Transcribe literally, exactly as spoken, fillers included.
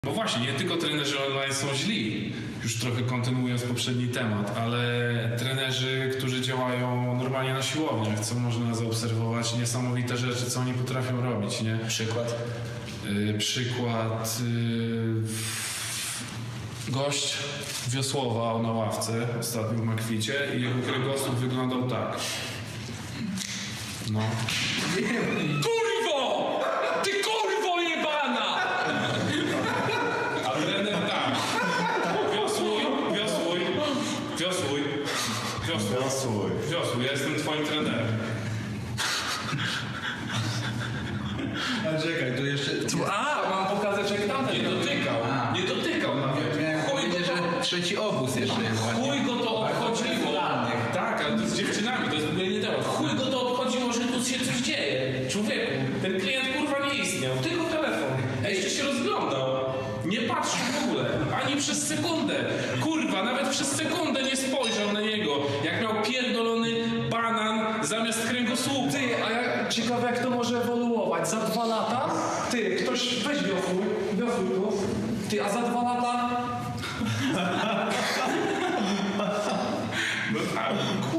Bo właśnie, nie tylko trenerzy online są źli, już trochę kontynuując poprzedni temat, ale trenerzy, którzy działają normalnie na siłowniach, co można zaobserwować, niesamowite rzeczy, co oni potrafią robić, nie? Przykład? Yy, przykład... Yy, gość wiosłował na ławce ostatnio w Makwicie i jego kręgosłup wyglądał tak. No. Kurwo! Ty kurwo jebana! A trener tak. Wiosłuj, wiosłuj, wiosłuj, wiosłuj, Wiosłuj. wiosłuj. Ja jestem twoim trenerem. A czekaj, tu jeszcze... A, mam pokazać jak tamten. Nie dotykał, A. nie dotykał nawet. Miałem Chuj powiedzieć, go to, że trzeci obóz jeszcze jest ładnie. chuj go to obchodziło. Tak, ale to z dziewczynami, to jest w ogóle nie temat. Chuj go to obchodziło, że tu się coś dzieje. Człowieku, ten klient kurwa nie istniał, tylko telefon. A jeszcze się rozglądał. Nie patrzył w ogóle, ani przez sekundę. Kurwa, nawet przez sekundę nie spojrzał na niego. Jak miał pierdolony banan zamiast kręgosłupa. Ty, a ja, ciekawe jak to może ewoluować. Za dwa lata, ty, ktoś weź wiosłuj, wiosłuj tu. Ty, a za dwa lata... No tak,